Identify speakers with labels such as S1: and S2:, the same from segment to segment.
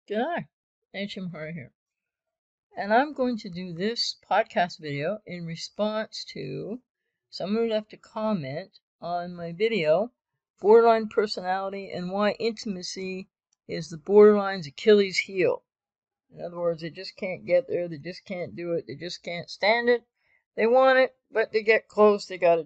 S1: G'day, HM Horror here. And I'm going to do this podcast video in response to someone who left a comment on my video, Borderline Personality and Why Intimacy is the Borderline's Achilles heel. In other words, they just can't get there, they just can't do it, they just can't stand it. They want it, but they get close, they got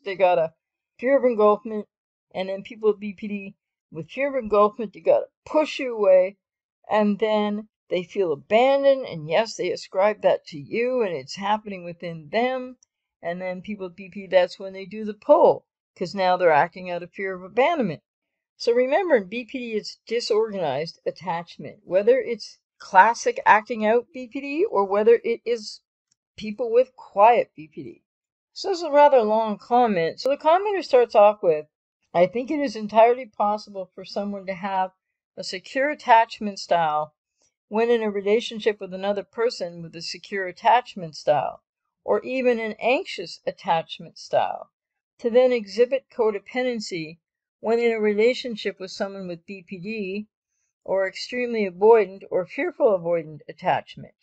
S1: a fear of engulfment, and then people with BPD with fear of engulfment, they gotta push you away, and then they feel abandoned, and yes, they ascribe that to you, and it's happening within them. And then people with BP, that's when they do the pull, because now they're acting out of fear of abandonment. So remember, in BPD, it's disorganized attachment, whether it's classic acting out BPD or whether it is people with quiet BPD. So this is a rather long comment. So the commenter starts off with, I think it is entirely possible for someone to have a secure attachment style when in a relationship with another person with a secure attachment style, or even an anxious attachment style, to then exhibit codependency when in a relationship with someone with BPD, or extremely avoidant or fearful avoidant attachment.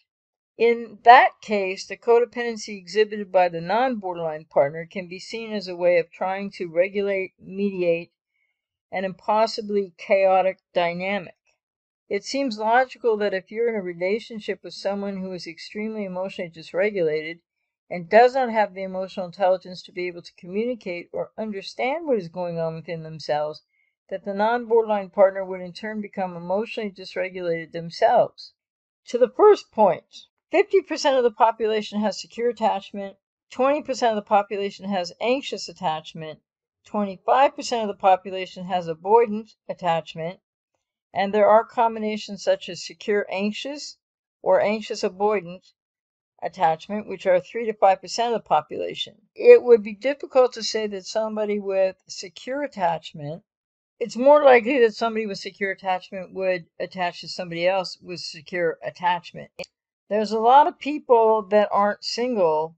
S1: In that case, the codependency exhibited by the non-borderline partner can be seen as a way of trying to regulate, mediate, an impossibly chaotic dynamic. It seems logical that if you're in a relationship with someone who is extremely emotionally dysregulated and does not have the emotional intelligence to be able to communicate or understand what is going on within themselves, that the non-borderline partner would in turn become emotionally dysregulated themselves. To the first point, 50% of the population has secure attachment, 20% of the population has anxious attachment, 25% of the population has avoidant attachment, and there are combinations such as secure anxious or anxious avoidant attachment, which are 3 to 5% of the population. It would be difficult to say that somebody with secure attachment, it's more likely that somebody with secure attachment would attach to somebody else with secure attachment. There's a lot of people that aren't single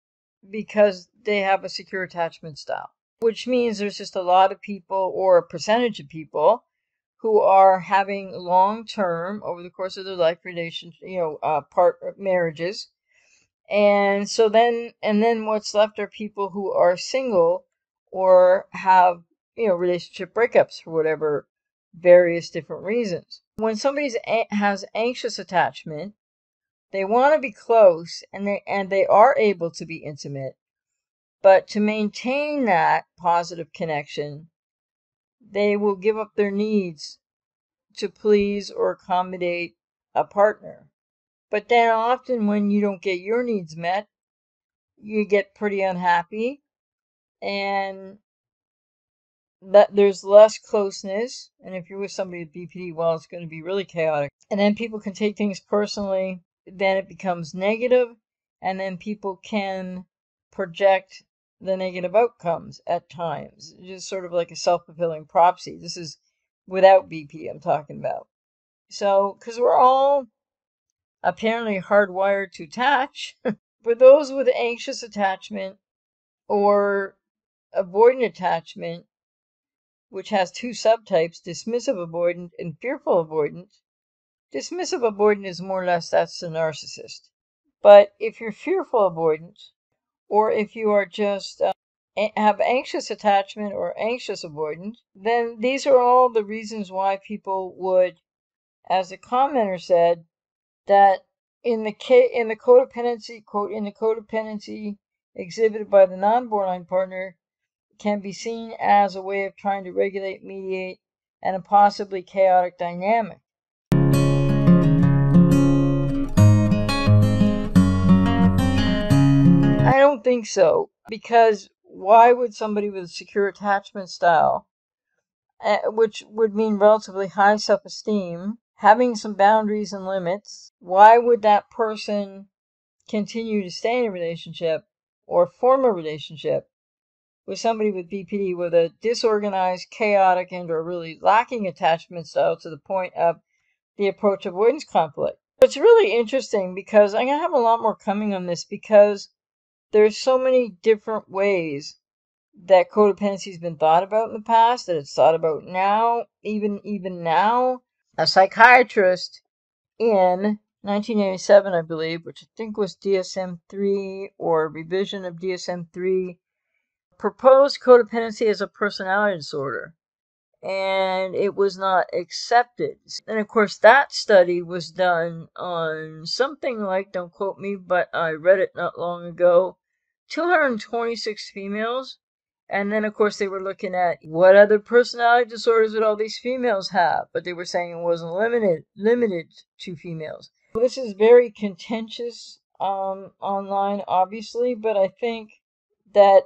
S1: because they have a secure attachment style, which means there's just a lot of people, or a percentage of people, who are having long-term, over the course of their life, marriages. And so then what's left are people who are single or have, relationship breakups for whatever various different reasons. When somebody has anxious attachment, they want to be close, and they are able to be intimate, but to maintain that positive connection, they will give up their needs to please or accommodate a partner. But then often when you don't get your needs met, you get pretty unhappy, and that there's less closeness. And if you're with somebody with BPD, well, it's going to be really chaotic. And then people can take things personally, then it becomes negative, and then people can project the negative outcomes at times. Just sort of like a self-fulfilling prophecy. This is without BP I'm talking about. So, because we're all apparently hardwired to attach. For those with anxious attachment or avoidant attachment, which has two subtypes, dismissive avoidant and fearful avoidant, dismissive avoidant is more or less, that's the narcissist. But if you're fearful avoidant, or if you are just have anxious attachment or anxious avoidant, then these are all the reasons why people would, as the commenter said, that in the codependency, quote, in the codependency exhibited by the non-borderline partner can be seen as a way of trying to regulate, mediate, and a possibly chaotic dynamic. I don't think so, because why would somebody with a secure attachment style, which would mean relatively high self-esteem, having some boundaries and limits, why would that person continue to stay in a relationship or form a relationship with somebody with BPD with a disorganized, chaotic, and or really lacking attachment style to the point of the approach avoidance conflict? It's really interesting because I'm going to have a lot more coming on this, because there's so many different ways that codependency has been thought about in the past, that it's thought about now, even now. A psychiatrist in 1987, I believe, which I think was DSM-3 or revision of DSM-3, proposed codependency as a personality disorder, and it was not accepted. And of course, that study was done on something like, don't quote me, but I read it not long ago, 226 females. And then, of course, they were looking at what other personality disorders would all these females have, but they were saying it wasn't limited to females. This is very contentious online, obviously, but I think that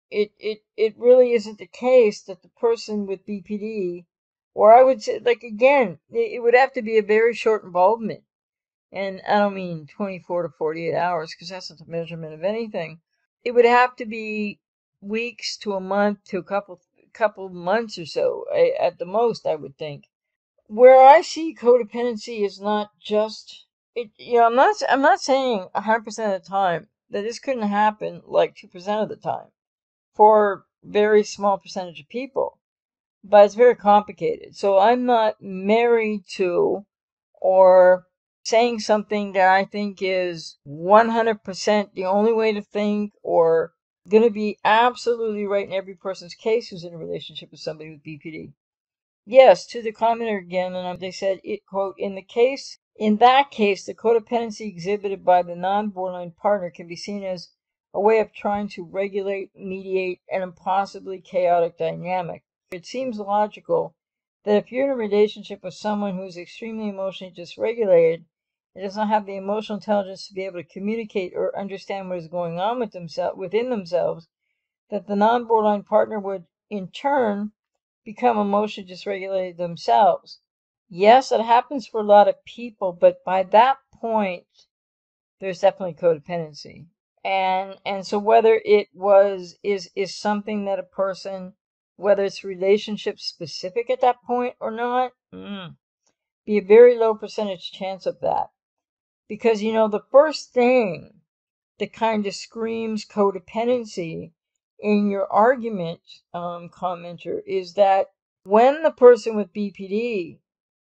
S1: it really isn't the case that the person with BPD, or I would say, like, again, it would have to be a very short involvement. And I don't mean 24 to 48 hours, because that's not the measurement of anything. It would have to be weeks to a month to a couple months or so, at the most, I would think. Where I see codependency is not just it. I'm not saying 100% of the time that this couldn't happen, like 2% of the time, for very small percentage of people, but it's very complicated. So I'm not married to or saying something that I think is 100% the only way to think or going to be absolutely right in every person's case who's in a relationship with somebody with BPD. Yes, to the commenter again, and they said, it quote, in that case, the codependency exhibited by the non-borderline partner can be seen as a way of trying to regulate, mediate an impossibly chaotic dynamic. It seems logical that if you're in a relationship with someone who is extremely emotionally dysregulated and does not have the emotional intelligence to be able to communicate or understand what is going on within themselves, that the non-borderline partner would, in turn, become emotionally dysregulated themselves. Yes, it happens for a lot of people, but by that point, there's definitely codependency. And so whether it is something that a person, whether it's relationship specific at that point or not, be a very low percentage chance of that. Because, the first thing that kind of screams codependency in your argument, commenter, is that when the person with BPD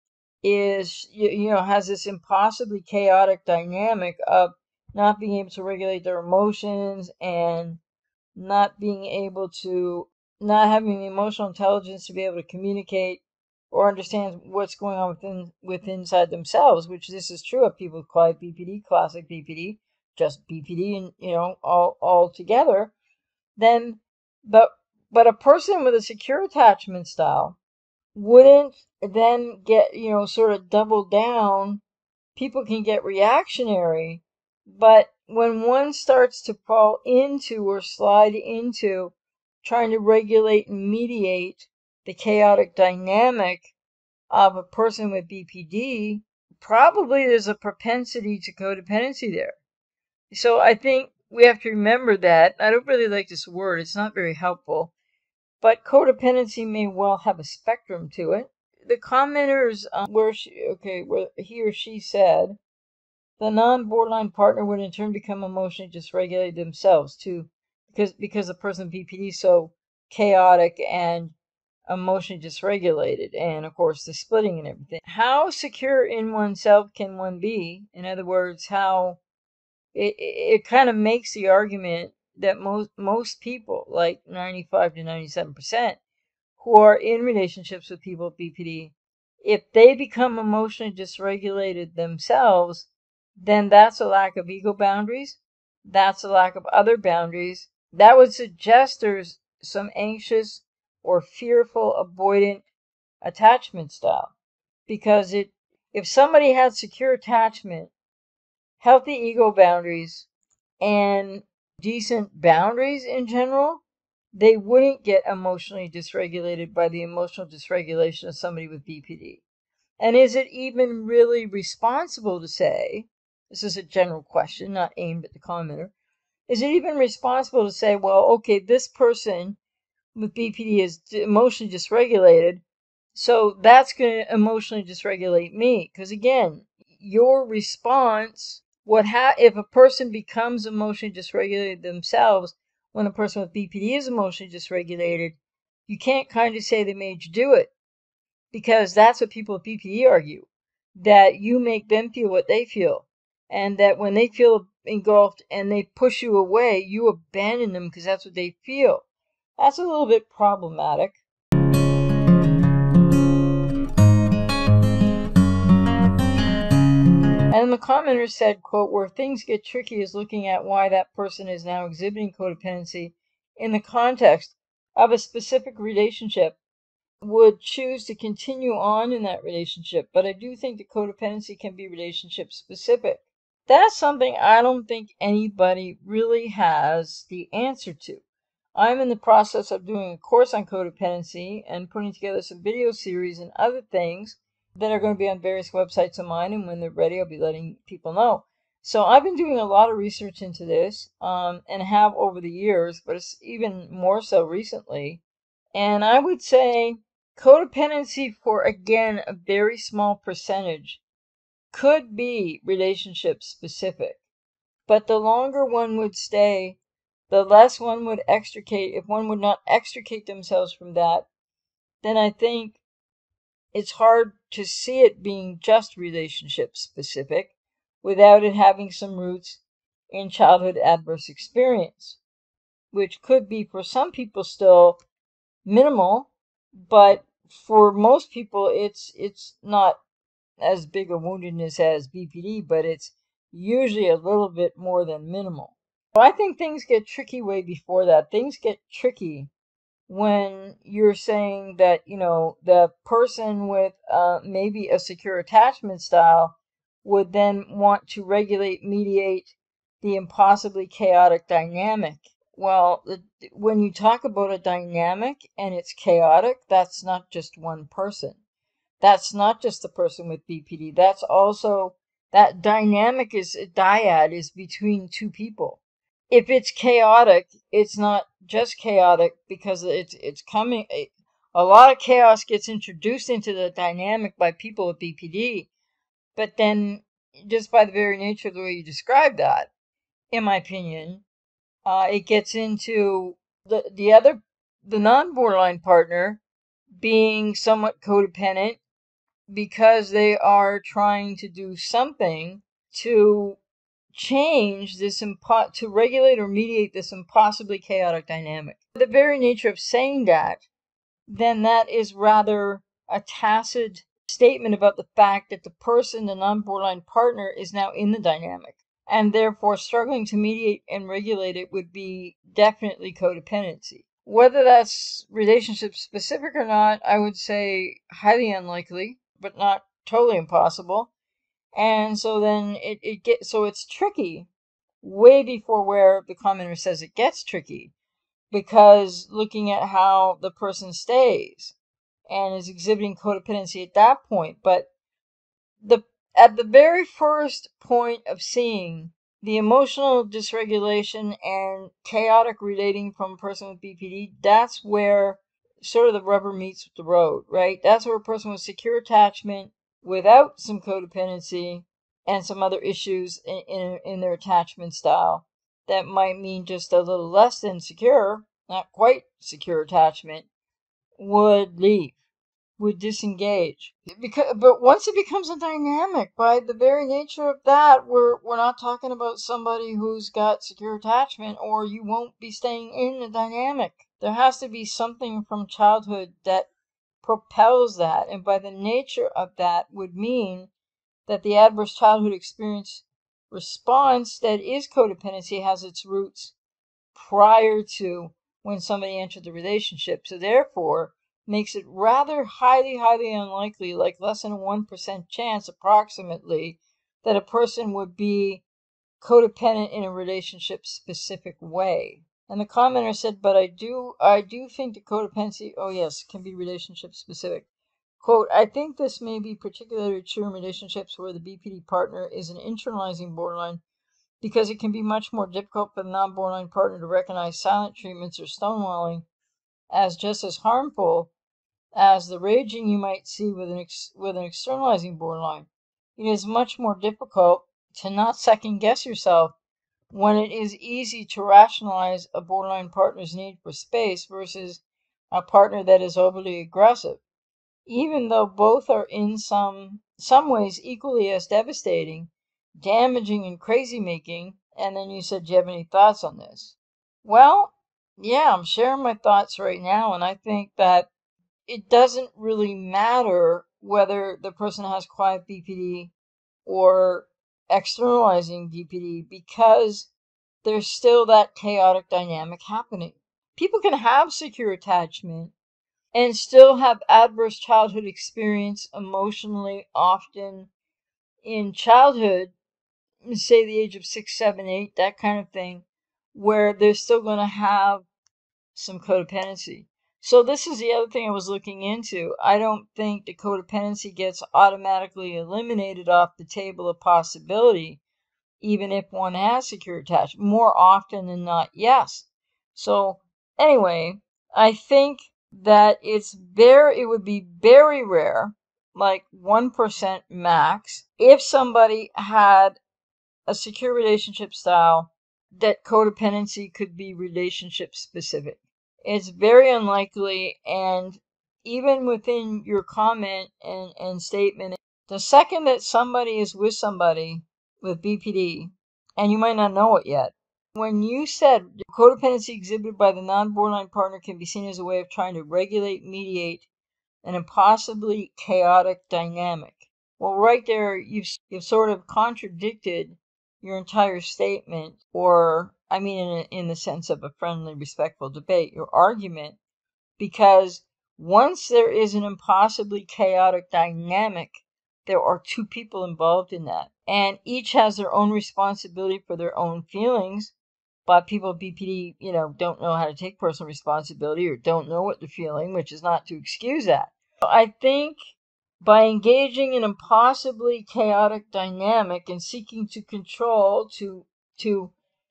S1: is, has this impossibly chaotic dynamic of not being able to regulate their emotions and not being able to, not having the emotional intelligence to be able to communicate or understand what's going on inside themselves, which this is true of people who call it BPD, classic BPD, just BPD, and all together. Then, but a person with a secure attachment style wouldn't then get, sort of double down. People can get reactionary, but when one starts to fall into or slide into trying to regulate and mediate the chaotic dynamic of a person with BPD, probably there's a propensity to codependency there. So I think we have to remember that. I don't really like this word, it's not very helpful, but codependency may well have a spectrum to it. The commenters, where he or she said, the non-borderline partner would in turn become emotionally dysregulated themselves too, because the person with BPD is so chaotic and emotionally dysregulated, and of course the splitting and everything. How secure in oneself can one be? In other words, how it kind of makes the argument that most people, like 95 to 97%, who are in relationships with people with BPD, if they become emotionally dysregulated themselves, then that's a lack of ego boundaries. That's a lack of other boundaries. That would suggest there's some anxious or fearful, avoidant attachment style. Because if somebody had secure attachment, healthy ego boundaries, and decent boundaries in general, they wouldn't get emotionally dysregulated by the emotional dysregulation of somebody with BPD. And is it even really responsible to say, this is a general question, not aimed at the commenter, is it even responsible to say, well, okay, this person with BPD is emotionally dysregulated, so that's going to emotionally dysregulate me? Because again, your response, if a person becomes emotionally dysregulated themselves when a person with BPD is emotionally dysregulated, you can't kind of say they made you do it, because that's what people with BPD argue. that you make them feel what they feel, and that when they feel engulfed and they push you away, you abandon them because that's what they feel. That's a little bit problematic. And the commenter said, quote, where things get tricky is looking at why that person is now exhibiting codependency in the context of a specific relationship, would choose to continue on in that relationship. But I do think that codependency can be relationship specific. That's something I don't think anybody really has the answer to. I'm in the process of doing a course on codependency and putting together some video series and other things that are going to be on various websites of mine, and when they're ready, I'll be letting people know. So I've been doing a lot of research into this, and have over the years, but it's even more so recently. And I would say codependency, for again a very small percentage, could be relationship specific. But the longer one would stay, the less one would extricate. If one would not extricate themselves from that, then I think it's hard to see it being just relationship specific without it having some roots in childhood adverse experience, which could be for some people still minimal, but for most people it's not as big a woundedness as BPD, but it's usually a little bit more than minimal. So I think things get tricky way before that. Things get tricky when you're saying that, the person with maybe a secure attachment style would then want to regulate, mediate the impossibly chaotic dynamic. Well, when you talk about a dynamic and it's chaotic, that's not just one person. That's not just the person with BPD. That's also, that dynamic is a dyad, is between two people. If it's chaotic, it's not just chaotic because it's coming. A lot of chaos gets introduced into the dynamic by people with BPD, but then just by the very nature of the way you describe that, in my opinion, it gets into the non-borderline partner being somewhat codependent because they are trying to do something to change this, to regulate or mediate this impossibly chaotic dynamic. The very nature of saying that, then that is rather a tacit statement about the fact that the person, the non-borderline partner, is now in the dynamic, and therefore struggling to mediate and regulate it would be definitely codependency. Whether that's relationship specific or not, I would say highly unlikely, but not totally impossible. And so then it's tricky way before where the commenter says it gets tricky, because looking at how the person stays and is exhibiting codependency at that point. But at the very first point of seeing the emotional dysregulation and chaotic relating from a person with BPD, that's where sort of the rubber meets the road, right? That's where a person with secure attachment without some codependency and some other issues in their attachment style that might mean just a little less than secure, not quite secure attachment, would leave, would disengage. But once it becomes a dynamic, by the very nature of that, we're not talking about somebody who's got secure attachment, or you won't be staying in the dynamic. There has to be something from childhood that propels that, and by the nature of that would mean that the adverse childhood experience response that is codependency has its roots prior to when somebody entered the relationship. So therefore, makes it rather highly, highly unlikely, like less than a 1% chance approximately, that a person would be codependent in a relationship specific way. And the commenter said, but I do think that codependency, oh yes, can be relationship specific. Quote, I think this may be particularly true in relationships where the BPD partner is an internalizing borderline, because it can be much more difficult for the non-borderline partner to recognize silent treatments or stonewalling as just as harmful as the raging you might see with an externalizing borderline. It is much more difficult to not second guess yourself when it is easy to rationalize a borderline partner's need for space versus a partner that is overly aggressive. even though both are in some ways equally as devastating, damaging, and crazy making. And then you said, do you have any thoughts on this? Well, yeah, I'm sharing my thoughts right now, and I think that it doesn't really matter whether the person has quiet BPD or externalizing BPD, because there's still that chaotic dynamic happening. People can have secure attachment and still have adverse childhood experience emotionally, often in childhood, say the age of 6, 7, 8, that kind of thing, where they're still going to have some codependency. So this is the other thing I was looking into. I don't think the codependency gets automatically eliminated off the table of possibility, even if one has secure attachment. More often than not, yes. So anyway, I think that it would be very rare, like 1% max, if somebody had a secure relationship style that codependency could be relationship specific. It's very unlikely, and even within your comment and statement, the second that somebody is with somebody with BPD, and you might not know it yet, when you said codependency exhibited by the non-borderline partner can be seen as a way of trying to regulate, mediate an impossibly chaotic dynamic. Well, right there, you've sort of contradicted your entire statement, or, I mean, in the sense of a friendly, respectful debate, your argument, because once there is an impossibly chaotic dynamic, there are two people involved in that, and each has their own responsibility for their own feelings. But people with BPD, don't know how to take personal responsibility or don't know what they're feeling, which is not to excuse that. I think by engaging in a possibly chaotic dynamic and seeking to control, to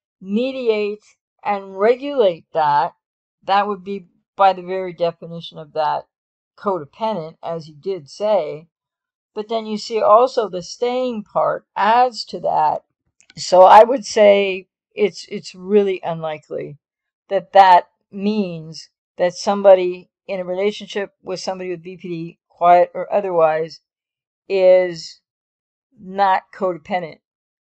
S1: mediate and regulate that would be, by the very definition of that, codependent, as you did say. But then you see also the staying part adds to that. So I would say it's really unlikely that means that somebody in a relationship with somebody with BPD, quiet or otherwise, is not codependent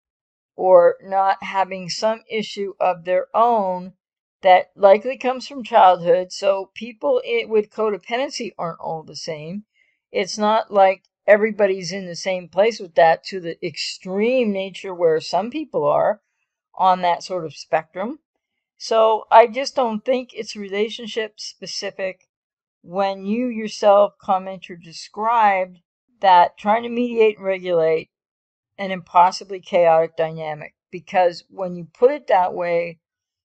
S1: or not having some issue of their own that likely comes from childhood. So people with codependency aren't all the same. It's not like everybody's in the same place with that to the extreme nature where some people are on that sort of spectrum. So I just don't think it's relationship specific when you yourself comment or described that trying to mediate and regulate an impossibly chaotic dynamic. Because when you put it that way,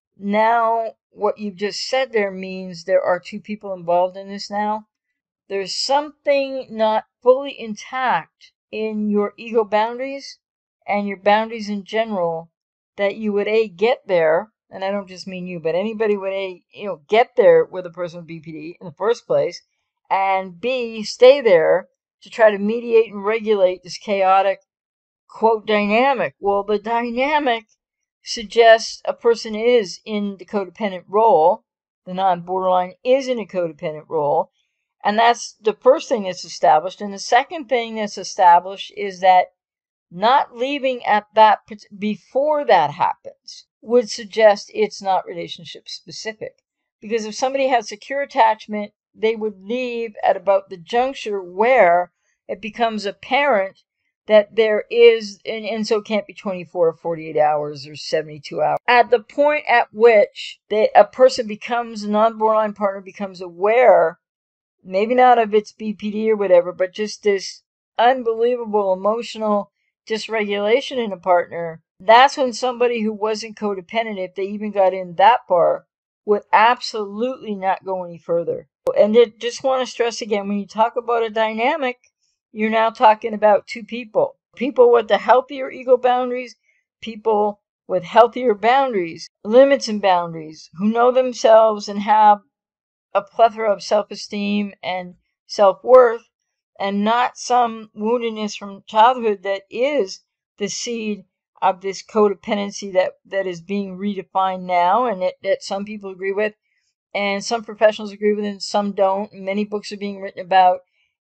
S1: now what you've just said there means there are two people involved in this now. There's something not fully intact in your ego boundaries and your boundaries in general that you would get there, and I don't just mean you, but anybody would get there with a person with BPD in the first place, and B, stay there to try to mediate and regulate this chaotic, quote, dynamic. Well, the dynamic suggests a person is in the codependent role. The non-borderline is in a codependent role. And that's the first thing that's established. And the second thing that's established is that not leaving at that before that happens would suggest it's not relationship specific. Because if somebody had secure attachment, they would leave at about the juncture where it becomes apparent that there is, and so it can't be 24 or 48 hours or 72 hours. At the point at which a person becomes, a non-borderline partner becomes aware, maybe not of its BPD or whatever, but just this unbelievable emotional dysregulation in a partner, that's when somebody who wasn't codependent, if they even got in that far, would absolutely not go any further. And I just want to stress again, when you talk about a dynamic, you're now talking about two people. People with the healthier ego boundaries, people with healthier boundaries, limits and boundaries, who know themselves and have a plethora of self-esteem and self-worth, and not some woundedness from childhood that is the seed of this codependency that is being redefined now, and that some people agree with, and some professionals agree with, and some don't. Many books are being written about,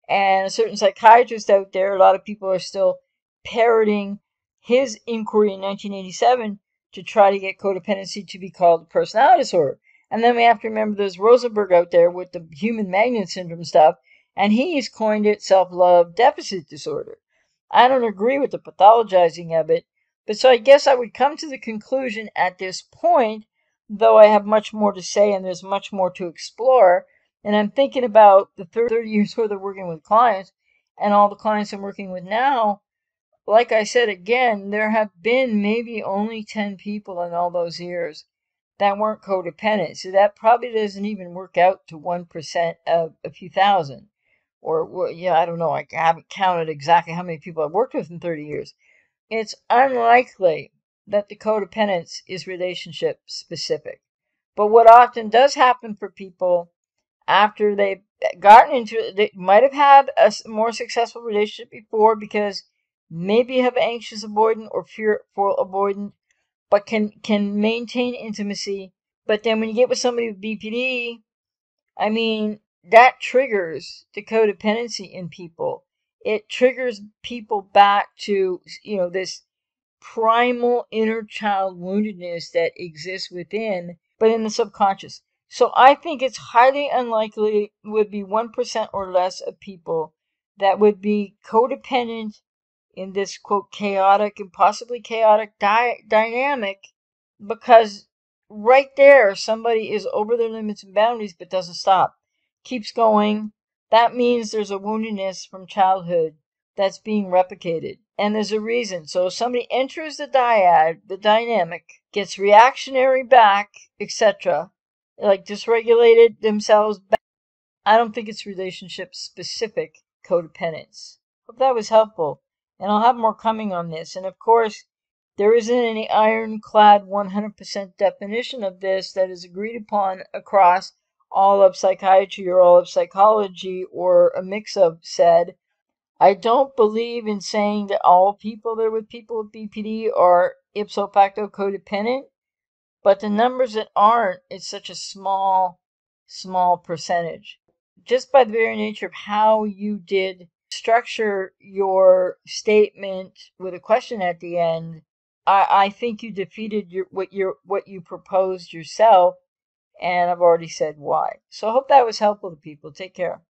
S1: and a certain psychiatrist out there, a lot of people are still parroting his inquiry in 1987 to try to get codependency to be called a personality disorder. And then we have to remember there's Rosenberg out there with the human magnet syndrome stuff, and he's coined it self-love deficit disorder. I don't agree with the pathologizing of it, but so I guess I would come to the conclusion at this point, though I have much more to say and there's much more to explore, and I'm thinking about the 30 years worth of working with clients and all the clients I'm working with now. Like I said again, there have been maybe only 10 people in all those years that weren't codependent. So that probably doesn't even work out to 1% of a few thousand. Or, yeah, I don't know. I haven't counted exactly how many people I've worked with in 30 years. It's unlikely that the codependence is relationship specific. But what often does happen for people after they've gotten into it, they might have had a more successful relationship before because maybe have anxious avoidant or fearful avoidant, but can maintain intimacy. But then when you get with somebody with BPD, I mean, that triggers the codependency in people. It triggers people back to, this primal inner child woundedness that exists within, but in the subconscious. So I think it's highly unlikely would be 1% or less of people that would be codependent in this quote chaotic and possibly chaotic dynamic, because right there somebody is over their limits and boundaries but doesn't stop, keeps going. That means there's a woundedness from childhood that's being replicated, and there's a reason. So if somebody enters the dyad, the dynamic, gets reactionary back, etc., like dysregulated themselves back, I don't think it's relationship specific codependence. Hope that was helpful, and I'll have more coming on this. And of course, there isn't any ironclad 100% definition of this that is agreed upon across all of psychiatry or all of psychology or a mix of said. I don't believe in saying that all people that are with people with BPD are ipso facto codependent, but the numbers that aren't is such a small percentage. Just by the very nature of how you did structure your statement with a question at the end, I think you defeated what you proposed yourself, and I've already said why. So I hope that was helpful to people. Take care.